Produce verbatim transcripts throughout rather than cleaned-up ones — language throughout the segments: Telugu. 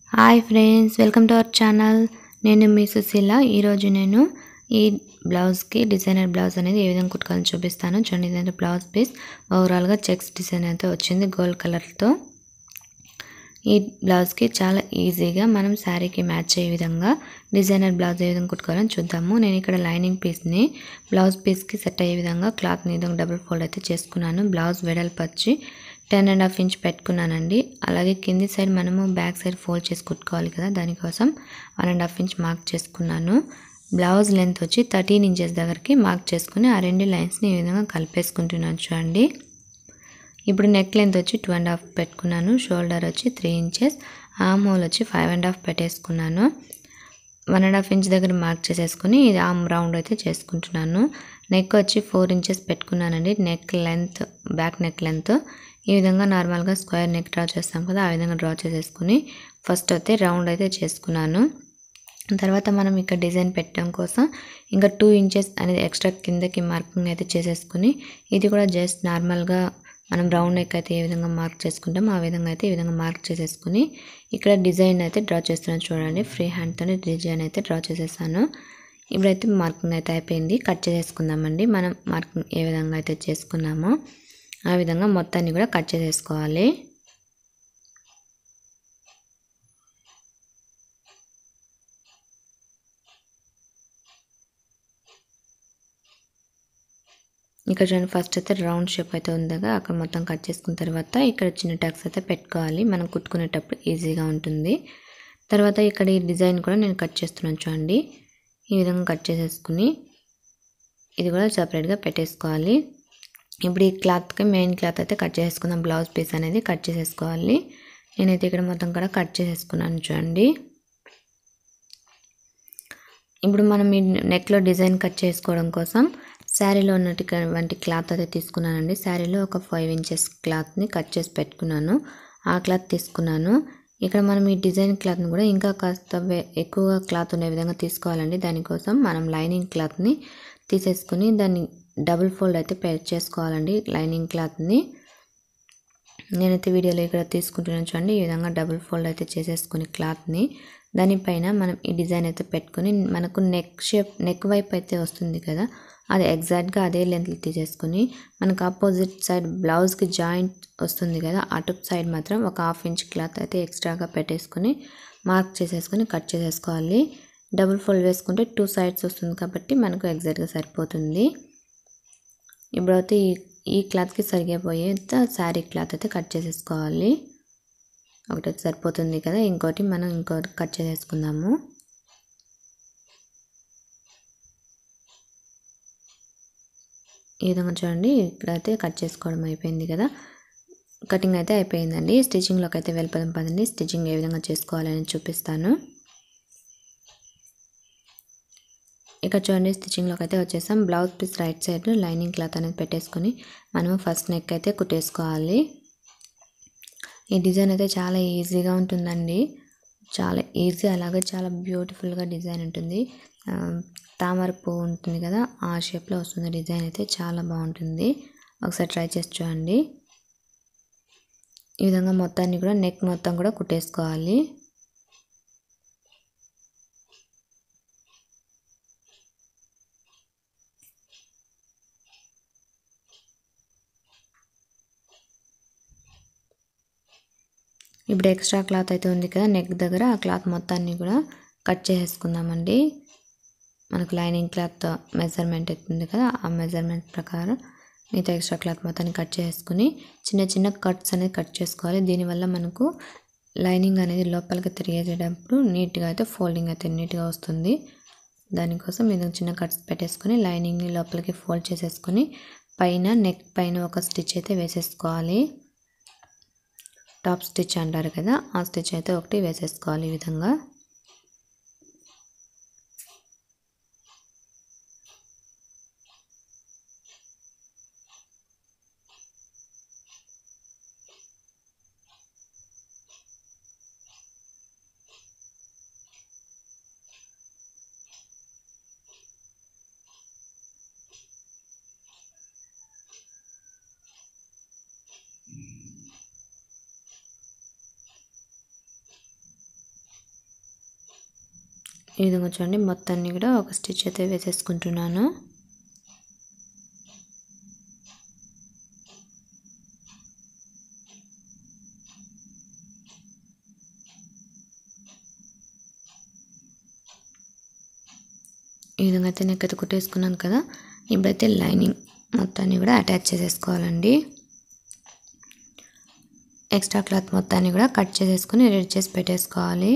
Hi friends, welcome to our channel. నేను మీ సుశీల. ఈరోజు నేను ఈ బ్లౌజ్కి డిజైనర్ బ్లౌజ్ అనేది ఏ విధంగా కుట్టుకోవాలని చూపిస్తాను. చూడండి, ఇదంటే బ్లౌజ్ పీస్ ఓవరాల్గా చెక్స్ డిజైన్ అయితే వచ్చింది గోల్డ్ కలర్తో. ఈ బ్లౌజ్కి చాలా ఈజీగా మనం శారీకి మ్యాచ్ అయ్యే విధంగా డిజైనర్ బ్లౌజ్ ఏ విధంగా కుట్టుకోవాలని చూద్దాము. నేను ఇక్కడ లైనింగ్ పీస్ని బ్లౌజ్ పీస్కి సెట్ అయ్యే విధంగా క్లాత్ని విధంగా డబుల్ ఫోల్డ్ అయితే చేసుకున్నాను. బ్లౌజ్ వెడల్పు వచ్చి టెన్ అండ్ హాఫ్ ఇంచ్ పెట్టుకున్నానండి. అలాగే కింది సైడ్ మనము బ్యాక్ సైడ్ ఫోల్డ్ చేసి కుట్టుకోవాలి కదా, దానికోసం one and half inch mark చేసుకున్నాను. బ్లౌజ్ లెంత్ వచ్చి థర్టీన్ ఇంచెస్ దగ్గరికి మార్క్ చేసుకుని ఆ రెండు లైన్స్ని ఈ విధంగా కలిపేసుకుంటున్నాను. చూడండి, ఇప్పుడు నెక్ లెంత్ వచ్చి టూ అండ్ హాఫ్ పెట్టుకున్నాను. షోల్డర్ వచ్చి త్రీ ఇంచెస్, ఆర్మ్ హోల్ వచ్చి ఫైవ్ అండ్ హాఫ్ పెట్టేసుకున్నాను. వన్ అండ్ హాఫ్ ఇంచ్ దగ్గర మార్క్ చేసేసుకుని ఇది ఆర్మ్ రౌండ్ అయితే చేసుకుంటున్నాను. నెక్ వచ్చి ఫోర్ ఇంచెస్ పెట్టుకున్నానండి. Neck length, back neck length ఈ విధంగా నార్మల్గా స్క్వేర్ నెక్ డ్రా చేస్తాం కదా, ఆ విధంగా డ్రా చేసేసుకుని ఫస్ట్ అయితే రౌండ్ అయితే చేసుకున్నాను. తర్వాత మనం ఇక్కడ డిజైన్ పెట్టడం కోసం ఇంకా టూ ఇంచెస్ అనేది ఎక్స్ట్రా కిందకి మార్కింగ్ అయితే చేసేసుకుని ఇది కూడా జస్ట్ నార్మల్గా మనం రౌండ్ నెక్ అయితే ఏ విధంగా మార్క్ చేసుకుంటాం ఆ విధంగా అయితే ఈ విధంగా మార్క్ చేసేసుకుని ఇక్కడ డిజైన్ అయితే డ్రా చేస్తున్నాను. చూడండి, ఫ్రీ హ్యాండ్తోనే డిజైన్ అయితే డ్రా చేసేసాను. ఇప్పుడైతే మార్కింగ్ అయితే అయిపోయింది. కట్ చేసేసుకుందామండి. మనం మార్కింగ్ ఏ విధంగా అయితే చేసుకున్నామో ఆ విధంగా మొత్తాన్ని కూడా కట్ చేసేసుకోవాలి. ఇక్కడ చూడండి, ఫస్ట్ అయితే రౌండ్ షేప్ అయితే ఉందిగా అక్కడ మొత్తం కట్ చేసుకున్న తర్వాత ఇక్కడ చిన్న టక్స్ అయితే పెట్టుకోవాలి. మనం కుట్టుకునేటప్పుడు ఈజీగా ఉంటుంది. తర్వాత ఇక్కడ ఈ డిజైన్ కూడా నేను కట్ చేస్తున్నాను. చూడండి, ఈ విధంగా కట్ చేసేసుకుని ఇది కూడా సపరేట్గా పెట్టేసుకోవాలి. ఇప్పుడు ఈ క్లాత్కి మెయిన్ క్లాత్ అయితే కట్ చేసుకుందాం. బ్లౌజ్ పీస్ అనేది కట్ చేసేసుకోవాలి. నేనైతే ఇక్కడ మొత్తం కూడా కట్ చేసేసుకున్నాను. చూడండి, ఇప్పుడు మనం ఈ నెక్లో డిజైన్ కట్ చేసుకోవడం కోసం శారీలో ఉన్నటువంటి క్లాత్ అయితే తీసుకున్నానండి. శారీలో ఒక ఫైవ్ ఇంచెస్ క్లాత్ని కట్ చేసి పెట్టుకున్నాను. ఆ క్లాత్ తీసుకున్నాను. ఇక్కడ మనం ఈ డిజైన్ క్లాత్ని కూడా ఇంకా కాస్త ఎక్కువగా క్లాత్ ఉండే విధంగా తీసుకోవాలండి. దానికోసం మనం లైనింగ్ క్లాత్ని తీసేసుకుని దాన్ని డబుల్ ఫోల్డ్ అయితే పేర్ చేసుకోవాలండి. లైనింగ్ క్లాత్ని నేనైతే వీడియోలో ఇక్కడ తీసుకుంటున్నాను. చూడండి, ఈ విధంగా డబుల్ ఫోల్డ్ అయితే చేసేసుకుని క్లాత్ని దానిపైన మనం ఈ డిజైన్ అయితే పెట్టుకుని మనకు నెక్ షేప్ నెక్ వైపు అయితే వస్తుంది కదా, అది ఎగ్జాక్ట్గా అదే లెంత్ తీసేసుకుని మనకు ఆపోజిట్ సైడ్ బ్లౌజ్కి జాయింట్ వస్తుంది కదా, అటు సైడ్ మాత్రం ఒక హాఫ్ ఇంచ్ క్లాత్ అయితే ఎక్స్ట్రాగా పెట్టేసుకుని మార్క్ చేసేసుకుని కట్ చేసేసుకోవాలి. డబుల్ ఫోల్డ్ వేసుకుంటే టూ సైడ్స్ వస్తుంది కాబట్టి మనకు ఎగ్జాక్ట్గా సరిపోతుంది. ఇప్పుడైతే ఈ ఈ క్లాత్కి సరిపోయేంత శారీ క్లాత్ అయితే కట్ చేసేసుకోవాలి. ఒకటి సరిపోతుంది కదా, ఇంకోటి మనం ఇంకోటి కట్ చేసేసుకుందాము. ఈ విధంగా చూడండి, ఇక్కడైతే కట్ చేసుకోవడం అయిపోయింది కదా, కటింగ్ అయితే అయిపోయిందండి. స్టిచ్చింగ్లోకి అయితే వెళ్ళిపోదాం పదండి. స్టిచ్చింగ్ ఏ విధంగా చేసుకోవాలని చూపిస్తాను. ఇక్కడ చూడండి, స్టిచ్చింగ్లోకి అయితే వచ్చేసాం. Blouse piece right side lining cloth అనేది పెట్టేసుకొని మనము ఫస్ట్ నెక్ అయితే కుట్టేసుకోవాలి. ఈ డిజైన్ అయితే చాలా ఈజీగా ఉంటుందండి, చాలా ఈజీ, అలాగే చాలా బ్యూటిఫుల్గా డిజైన్ ఉంటుంది. తామర పువ్వు ఉంటుంది కదా, ఆ షేప్లో వస్తుంది. డిజైన్ అయితే చాలా బాగుంటుంది. ఒకసారి ట్రై చేసి చూడండి. ఈ విధంగా మొత్తాన్ని కూడా నెక్ మొత్తం కూడా కుట్టేసుకోవాలి. ఇప్పుడు ఎక్స్ట్రా క్లాత్ అయితే ఉంది కదా నెక్ దగ్గర, ఆ క్లాత్ మొత్తాన్ని కూడా కట్ చేసేసుకుందామండి. మనకు లైనింగ్ క్లాత్ మెజర్మెంట్ అవుతుంది కదా, ఆ మెజర్మెంట్ ప్రకారం మిగతా ఎక్స్ట్రా క్లాత్ మొత్తాన్ని కట్ చేసుకుని చిన్న చిన్న కట్స్ అనేది కట్ చేసుకోవాలి. దీనివల్ల మనకు లైనింగ్ అనేది లోపలికి తిరిగేటప్పుడు నీట్గా అయితే ఫోల్డింగ్ అయితే నీట్గా వస్తుంది. దానికోసం ఇది చిన్న కట్స్ పెట్టేసుకొని లైనింగ్ని లోపలికి ఫోల్డ్ చేసేసుకొని పైన నెక్ పైన ఒక స్టిచ్ అయితే వేసేసుకోవాలి. టాప్ స్టిచ్ అంటారు కదా, ఆ స్టిచ్ అయితే ఒకటి వేసేసుకోవాలి. ఈ విధంగా ఈ విధంగా చూడండి మొత్తాన్ని కూడా ఒక స్టిచ్ అయితే వేసేసుకుంటున్నాను. ఈ విధంగా అయితే నెక్ అయితే కుట్టేసుకున్నాను కదా. ఇప్పుడైతే లైనింగ్ మొత్తాన్ని కూడా అటాచ్ చేసేసుకోవాలండి. ఎక్స్ట్రా క్లాత్ మొత్తాన్ని కూడా కట్ చేసేసుకొని రెడీ చేసి పెట్టేసుకోవాలి.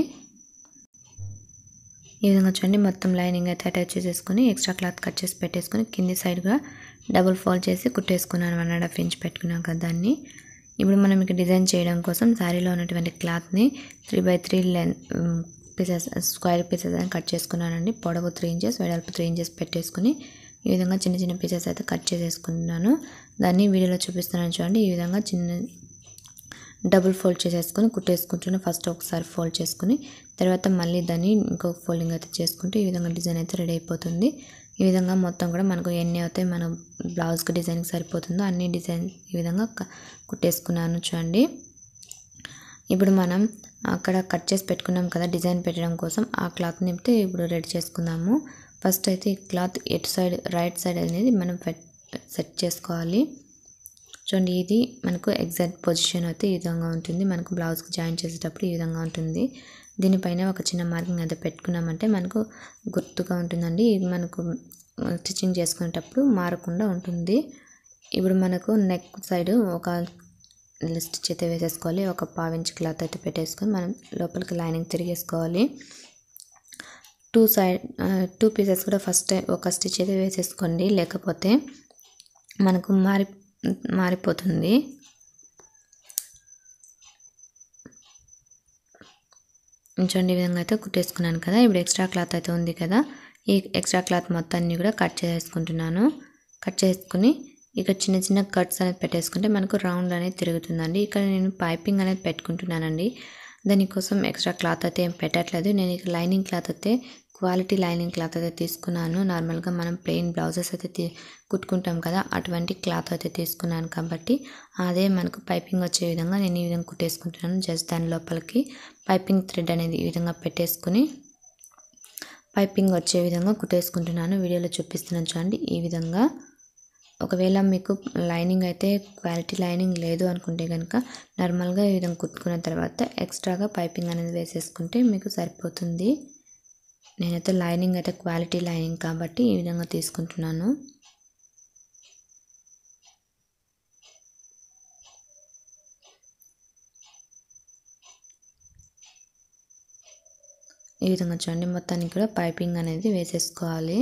ఈ విధంగా చూడండి మొత్తం లైనింగ్ అయితే అటాచ్ చేసేసుకొని ఎక్స్ట్రా క్లాత్ కట్ చేసి పెట్టేసుకొని కింది సైడ్ కూడా డబుల్ ఫోల్డ్ చేసి కుట్టేసుకున్నాను. వన్ అండ్ హాఫ్ ఇంచ్ పెట్టుకున్నాం కదా దాన్ని. ఇప్పుడు మనం ఇక డిజైన్ చేయడం కోసం శారీలో ఉన్నటువంటి క్లాత్ని three by three length pieces square pieces అని కట్ చేసుకున్నానండి. పొడవు త్రీ ఇంచెస్ వెడల్పు త్రీ ఇంచెస్ పెట్టేసుకుని ఈ విధంగా చిన్న చిన్న పీసెస్ అయితే కట్ చేసేసుకుంటున్నాను. దాన్ని వీడియోలో చూపిస్తున్నాను చూడండి. ఈ విధంగా చిన్న డబుల్ ఫోల్డ్ చేసేసుకొని కుట్టేసుకుంటున్నాను. ఫస్ట్ ఒకసారి ఫోల్డ్ చేసుకుని తర్వాత మళ్ళీ దాన్ని ఇంకొక ఫోల్డింగ్ అయితే చేసుకుంటే ఈ విధంగా డిజైన్ అయితే రెడీ అయిపోతుంది. ఈ విధంగా మొత్తం కూడా మనకు ఎన్ని అయితే మన బ్లౌజ్కి డిజైన్కి సరిపోతుందో అన్ని డిజైన్ ఈ విధంగా కుట్టేసుకున్నాను చూడండి. ఇప్పుడు మనం అక్కడ కట్ చేసి పెట్టుకున్నాం కదా డిజైన్ పెట్టడం కోసం, ఆ క్లాత్ని అయితే ఇప్పుడు రెడీ చేసుకుందాము. ఫస్ట్ అయితే ఈ క్లాత్ ఎటు సైడ్ రైట్ సైడ్ అనేది మనం సెట్ చేసుకోవాలి. చూడండి ఇది మనకు ఎగ్జాక్ట్ పొజిషన్ అయితే ఈ విధంగా ఉంటుంది. మనకు బ్లౌజ్కి జాయిన్ చేసేటప్పుడు ఈ విధంగా ఉంటుంది. దీనిపైన ఒక చిన్న మార్కింగ్ అయితే పెట్టుకున్నామంటే మనకు గుర్తుగా ఉంటుందండి. ఇది మనకు స్టిచ్చింగ్ చేసుకునేటప్పుడు మారకుండా ఉంటుంది. ఇప్పుడు మనకు నెక్ సైడ్ ఒక స్టిచ్ అయితే వేసేసుకోవాలి. ఒక పావు ఇంచ్ క్లాత్ అయితే పెట్టేసుకొని మనం లోపలికి లైనింగ్ తిరిగేసుకోవాలి. టూ సైడ్ టూ పీసెస్ కూడా ఫస్ట్ ఒక స్టిచ్ అయితే వేసేసుకోండి, లేకపోతే మనకు మారి మారిపోతుంది. చూడండి ఈ విధంగా అయితే కుట్టేసుకున్నాను కదా. ఇప్పుడు ఎక్స్ట్రా క్లాత్ అయితే ఉంది కదా, ఈ ఎక్స్ట్రా క్లాత్ మొత్తాన్ని కూడా కట్ చేసుకుంటున్నాను. కట్ చేసుకుని ఇక్కడ చిన్న చిన్న కట్స్ అనేది పెట్టేసుకుంటే మనకు రౌండ్ అనేది తిరుగుతుందండి. ఇక్కడ నేను పైపింగ్ అనేది పెట్టుకుంటున్నానండి. దానికోసం ఎక్స్ట్రా క్లాత్ అయితే ఏం పెట్టట్లేదు. నేను ఇక్కడ లైనింగ్ క్లాత్ అయితే క్వాలిటీ లైనింగ్ క్లాత్ అయితే తీసుకున్నాను. నార్మల్గా మనం ప్లెయిన్ బ్లౌజెస్ అయితే కుట్టుకుంటాం కదా, అటువంటి క్లాత్ అయితే తీసుకున్నాను కాబట్టి అదే మనకు పైపింగ్ వచ్చే విధంగా నేను ఈ విధంగా కుట్టేసుకుంటున్నాను. జస్ట్ దాని లోపలికి పైపింగ్ థ్రెడ్ అనేది ఈ విధంగా పెట్టేసుకుని పైపింగ్ వచ్చే విధంగా కుట్టేసుకుంటున్నాను. వీడియోలో చూపిస్తున్నాను చూడండి ఈ విధంగా. ఒకవేళ మీకు లైనింగ్ అయితే క్వాలిటీ లైనింగ్ లేదు అనుకుంటే కనుక నార్మల్గా ఈ విధంగా కుట్టుకున్న తర్వాత ఎక్స్ట్రాగా పైపింగ్ అనేది వేసేసుకుంటే మీకు సరిపోతుంది. నేనైతే లైనింగ్ అయితే క్వాలిటీ లైనింగ్ కాబట్టి ఈ విధంగా తీసుకుంటున్నాను. ఈ విధంగా చూడండి మొత్తానికి కూడా పైపింగ్ అనేది వేసేసుకోవాలి.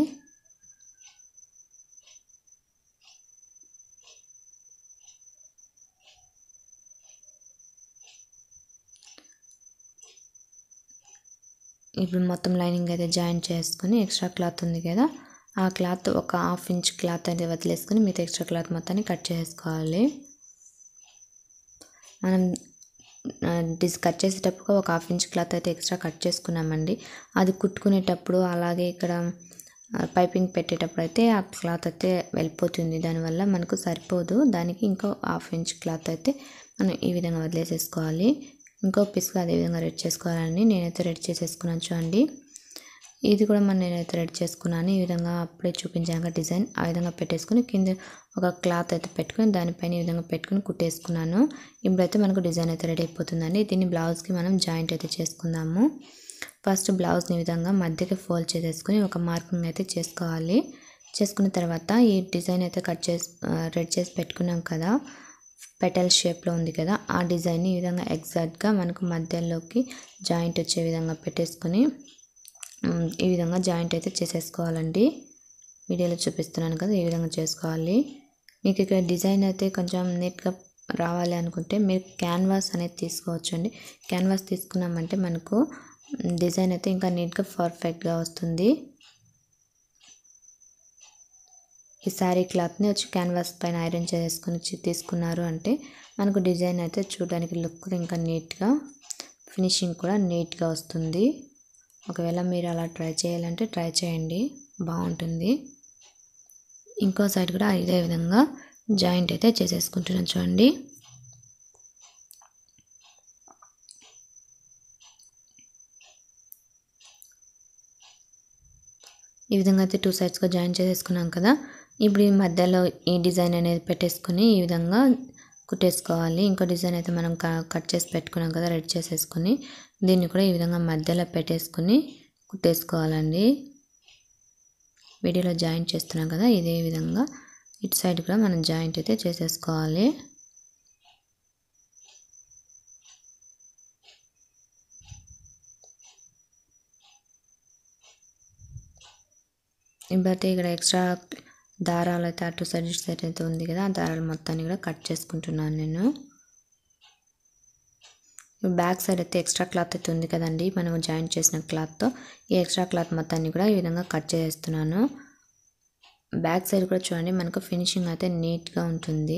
ఇప్పుడు మొత్తం లైనింగ్ అయితే జాయిన్ చేసుకుని ఎక్స్ట్రా క్లాత్ ఉంది కదా, ఆ క్లాత్ ఒక హాఫ్ ఇంచ్ క్లాత్ అయితే వదిలేసుకొని మిగతా ఎక్స్ట్రా క్లాత్ మొత్తాన్ని కట్ చేసుకోవాలి. మనం డిస్ కట్ చేసేటప్పుడు ఒక హాఫ్ ఇంచ్ క్లాత్ అయితే ఎక్స్ట్రా కట్ చేసుకున్నామండి. అది కుట్టుకునేటప్పుడు అలాగే ఇక్కడ పైపింగ్ పెట్టేటప్పుడు అయితే ఆ క్లాత్ అయితే వెళ్ళిపోతుంది. దానివల్ల మనకు సరిపోదు. దానికి ఇంకో హాఫ్ ఇంచ్ క్లాత్ అయితే మనం ఈ విధంగా వదిలేసేసుకోవాలి. ఇంకో పీస్గా అదేవిధంగా రెడీ చేసుకోవాలని నేనైతే రెడీ చేసేసుకున్నాను చూడండి. ఇది కూడా మనం నేనైతే రెడీ చేసుకున్నాను. ఈ విధంగా అప్పుడే చూపించాక డిజైన్ ఆ విధంగా పెట్టేసుకుని కింద ఒక క్లాత్ అయితే పెట్టుకుని దానిపైన ఈ విధంగా పెట్టుకుని కుట్టేసుకున్నాను. ఇప్పుడైతే మనకు డిజైన్ అయితే రెడీ అయిపోతుందండి. దీన్ని బ్లౌజ్కి మనం జాయింట్ అయితే చేసుకుందాము. ఫస్ట్ బ్లౌజ్ని ఈ విధంగా మధ్యకి ఫోల్డ్ చేసేసుకుని ఒక మార్కింగ్ అయితే చేసుకోవాలి. చేసుకున్న తర్వాత ఈ డిజైన్ అయితే కట్ చేసి రెడీ చేసి పెట్టుకున్నాం కదా, పెటల్ షేప్లో ఉంది కదా, ఆ డిజైన్ని ఈ విధంగా ఎగ్జాక్ట్గా మనకు మధ్యలోకి జాయింట్ వచ్చే విధంగా పెట్టేసుకొని ఈ విధంగా జాయింట్ అయితే చేసేసుకోవాలండి. వీడియోలో చూపిస్తున్నాను కదా ఈ విధంగా చేసుకోవాలి. మీకు ఇక్కడ డిజైన్ అయితే కొంచెం నీట్గా రావాలి అనుకుంటే మీరు క్యాన్వాస్ అనేది తీసుకోవచ్చు అండి. క్యాన్వాస్ తీసుకున్నామంటే మనకు డిజైన్ అయితే ఇంకా నీట్గా పర్ఫెక్ట్గా వస్తుంది. ఈ శారీ క్లాత్ని వచ్చి క్యాన్వాస్ పైన ఐరన్ చేసుకుని తీసుకున్నారు అంటే మనకు డిజైన్ అయితే చూడడానికి లుక్ ఇంకా నీట్గా ఫినిషింగ్ కూడా నీట్గా వస్తుంది. ఒకవేళ మీరు అలా ట్రై చేయాలంటే ట్రై చేయండి, బాగుంటుంది. ఇంకో సైడ్ కూడా ఇదే విధంగా జాయింట్ అయితే చేసేసుకుంటున్నాను చూడండి. ఈ విధంగా అయితే టూ సైడ్స్గా జాయిన్ చేసేసుకున్నాం కదా. ఇప్పుడు ఈ మధ్యలో ఈ డిజైన్ అనేది పెట్టేసుకొని ఈ విధంగా కుట్టేసుకోవాలి. ఇంకో డిజైన్ అయితే మనం కట్ చేసి పెట్టుకున్నాం కదా, రెడీ చేసేసుకొని దీన్ని కూడా ఈ విధంగా మధ్యలో పెట్టేసుకొని కుట్టేసుకోవాలండి. వీడియోలో జాయింట్ చేస్తున్నాం కదా, ఇదే విధంగా ఇటు సైడ్ కూడా మనం జాయింట్ అయితే చేసేసుకోవాలి. ఇప్పుడైతే ఇక్కడ ఎక్స్ట్రా దారాలు అయితే అటు సైడ్ ఇటు సైడ్ అయితే ఉంది కదా, ఆ దారాలు మొత్తాన్ని కూడా కట్ చేసుకుంటున్నాను నేను. బ్యాక్ సైడ్ అయితే ఎక్స్ట్రా క్లాత్ అయితే ఉంది కదండి, మనం జాయింట్ చేసిన క్లాత్తో ఈ ఎక్స్ట్రా క్లాత్ మొత్తాన్ని కూడా ఈ విధంగా కట్ చేస్తున్నాను. బ్యాక్ సైడ్ కూడా చూడండి మనకు ఫినిషింగ్ అయితే నీట్గా ఉంటుంది.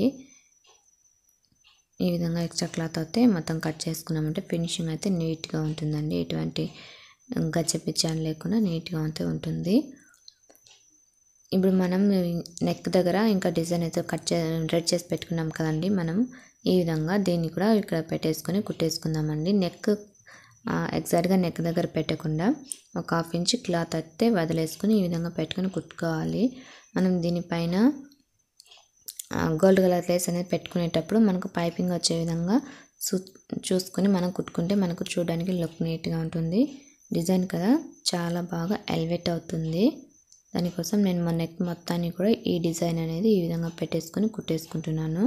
ఈ విధంగా ఎక్స్ట్రా క్లాత్ అయితే మొత్తం కట్ చేసుకున్నామంటే ఫినిషింగ్ అయితే నీట్గా ఉంటుందండి. ఎటువంటి గచ్చపిచ్చాని లేకుండా నీట్గా అయితే ఉంటుంది. ఇప్పుడు మనం నెక్ దగ్గర ఇంకా డిజైన్ అయితే కట్ చే రెడీ చేసి పెట్టుకున్నాం కదండి మనం, ఈ విధంగా దీన్ని కూడా ఇక్కడ పెట్టేసుకొని కుట్టేసుకుందామండి. నెక్ ఎగ్జాక్ట్గా నెక్ దగ్గర పెట్టకుండా ఒక హాఫ్ ఇంచ్ క్లాత్ అయితే వదిలేసుకొని ఈ విధంగా పెట్టుకొని కుట్టుకోవాలి. మనం దీనిపైన గోల్డ్ కలర్ లేస్ అనేది పెట్టుకునేటప్పుడు మనకు పైపింగ్ వచ్చే విధంగా చూసుకొని మనం కుట్టుకుంటే మనకు చూడడానికి లుక్ నీట్గా ఉంటుంది. డిజైన్ కదా చాలా బాగా ఎలివేట్ అవుతుంది. దానికోసం నేను మా నెక్ మొత్తాన్ని కూడా ఈ డిజైన్ అనేది ఈ విధంగా పెట్టేసుకొని కుట్టేసుకుంటున్నాను.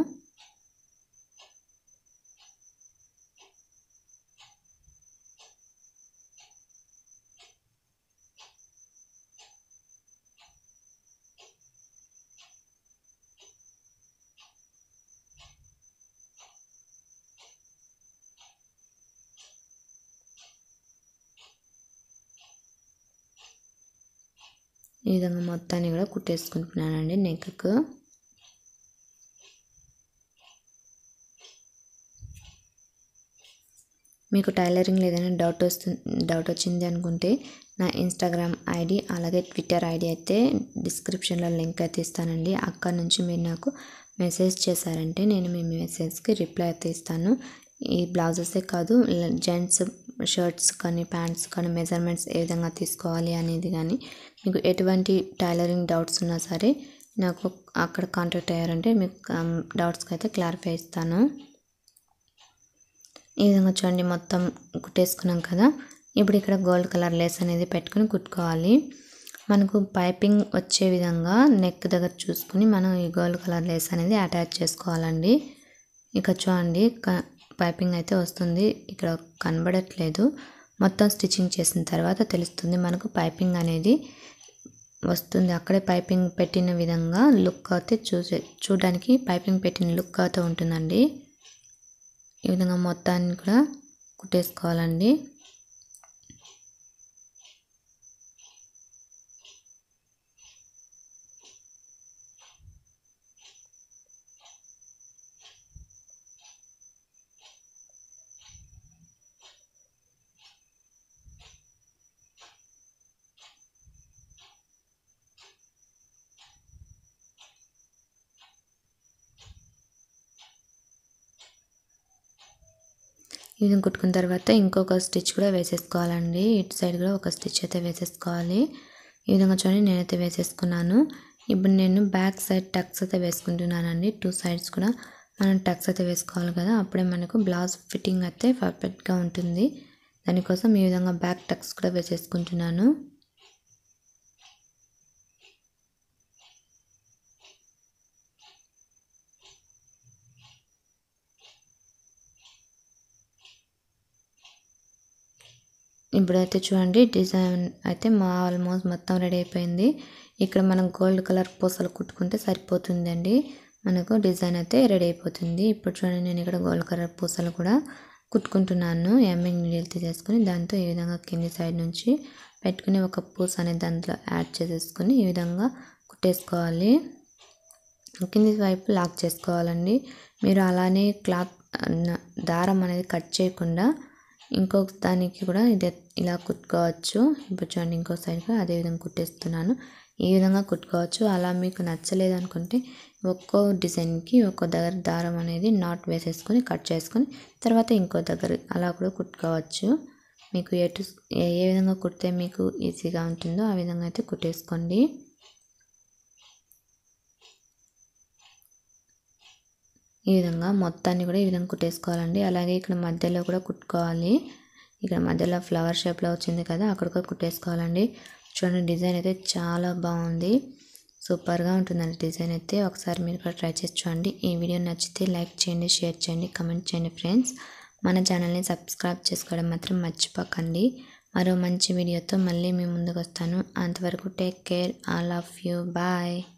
ఈ విధంగా మొత్తాన్ని కూడా కుట్టేసుకుంటున్నానండి నెక్కు. మీకు టైలరింగ్ ఏదైనా డౌట్ వస్తుంది డౌట్ వచ్చింది అనుకుంటే నా ఇన్స్టాగ్రామ్ ఐడి అలాగే ట్విట్టర్ ఐడి అయితే డిస్క్రిప్షన్లో లింక్ అయితే ఇస్తానండి. అక్కడ నుంచి మీరు నాకు మెసేజ్ చేశారంటే నేను మీ మెసేజ్కి రిప్లై అయితే ఇస్తాను. ఈ బ్లౌజెసే కాదు, జెంట్స్ షర్ట్స్ కానీ ప్యాంట్స్ కానీ మెజర్మెంట్స్ ఏ విధంగా తీసుకోవాలి అనేది కానీ మీకు ఎటువంటి టైలరింగ్ డౌట్స్ ఉన్నా సరే నాకు అక్కడ కాంటాక్ట్ అయ్యారంటే మీకు డౌట్స్కి అయితే క్లారిఫై ఇస్తాను. ఈ విధంగా చూడండి మొత్తం కుట్టేసుకున్నాం కదా. ఇప్పుడు ఇక్కడ గోల్డ్ కలర్ లేస్ అనేది పెట్టుకొని కుట్టుకోవాలి. మనకు పైపింగ్ వచ్చే విధంగా నెక్ దగ్గర చూసుకుని మనం ఈ గోల్డ్ కలర్ లేస్ అనేది అటాచ్ చేసుకోవాలండి. ఇక చూడండి పైపింగ్ అయితే వస్తుంది, ఇక్కడ కనబడట్లేదు. మొత్తం స్టిచ్చింగ్ చేసిన తర్వాత తెలుస్తుంది మనకు పైపింగ్ అనేది వస్తుంది. అక్కడే పైపింగ్ పెట్టిన విధంగా లుక్ అయితే చూసే చూడడానికి పైపింగ్ పెట్టిన లుక్ అయితే ఉంటుందండి. ఈ విధంగా మొత్తాన్ని కూడా కుట్టేసుకోవాలండి. ఈ విధంగా కుట్టుకున్న తర్వాత ఇంకొక స్టిచ్ కూడా వేసేసుకోవాలండి. ఇటు సైడ్ కూడా ఒక స్టిచ్ అయితే వేసేసుకోవాలి. ఈ విధంగా చూడండి నేనైతే వేసేసుకున్నాను. ఇప్పుడు నేను బ్యాక్ సైడ్ టక్స్ అయితే వేసుకుంటున్నానండి. టూ సైడ్స్ కూడా మనం టక్స్ అయితే వేసుకోవాలి కదా, అప్పుడే మనకు బ్లౌజ్ ఫిట్టింగ్ అయితే పర్ఫెక్ట్గా ఉంటుంది. దానికోసం ఈ విధంగా బ్యాక్ టక్స్ కూడా వేసేసుకుంటున్నాను. ఇప్పుడైతే చూడండి డిజైన్ అయితే మా ఆల్మోస్ట్ మొత్తం రెడీ అయిపోయింది. ఇక్కడ మనం గోల్డ్ కలర్ పూసలు కుట్టుకుంటే సరిపోతుందండి, మనకు డిజైన్ అయితే రెడీ అయిపోతుంది. ఇప్పుడు చూడండి నేను ఇక్కడ గోల్డ్ కలర్ పూసలు కూడా కుట్టుకుంటున్నాను. ఎమ్మింగ్ నీడిల్ తీసేసుకుని దాంతో ఈ విధంగా కింది సైడ్ నుంచి పెట్టుకుని ఒక పూస అనేది దాంట్లో యాడ్ చేసేసుకుని ఈ విధంగా కుట్టేసుకోవాలి. కింది వైపు లాక్ చేసుకోవాలండి. మీరు అలానే క్లాత్ దారం అనేది కట్ చేయకుండా ఇంకొక దానికి కూడా ఇదే ఇలా కుట్టుకోవచ్చు. ఇప్పుడు చూడండి ఇంకో సైడ్ కూడా అదే విధంగా కుట్టేస్తున్నాను. ఈ విధంగా కుట్టుకోవచ్చు. అలా మీకు నచ్చలేదు అనుకుంటే ఒక్కో డిజైన్కి ఒక్కో దగ్గర దారం అనేది నాట్ వేసేసుకొని కట్ చేసుకొని తర్వాత ఇంకో దగ్గర అలా కూడా కుట్టుకోవచ్చు. మీకు ఎటు ఏ విధంగా కుడితే మీకు ఈజీగా ఉంటుందో ఆ విధంగా అయితే కుట్టేసుకోండి. ఈ విధంగా మొత్తాన్ని కూడా ఈ విధంగా కుట్టేసుకోవాలండి. అలాగే ఇక్కడ మధ్యలో కూడా కుట్టుకోవాలి. ఇక్కడ మధ్యలో ఫ్లవర్ షేప్లో వచ్చింది కదా, అక్కడ కూడా కుట్టేసుకోవాలండి. చూడండి డిజైన్ అయితే చాలా బాగుంది, సూపర్గా ఉంటుందండి డిజైన్ అయితే. ఒకసారి మీరు కూడా ట్రై చేసి చూడండి. ఈ వీడియో నచ్చితే లైక్ చేయండి, షేర్ చేయండి, కమెంట్ చేయండి ఫ్రెండ్స్. మన ఛానల్ని సబ్స్క్రైబ్ చేసుకోవడం మాత్రం మర్చిపోకండి. మరో మంచి వీడియోతో మళ్ళీ మీ ముందుకు వస్తాను. అంతవరకు take care, all of you, bye.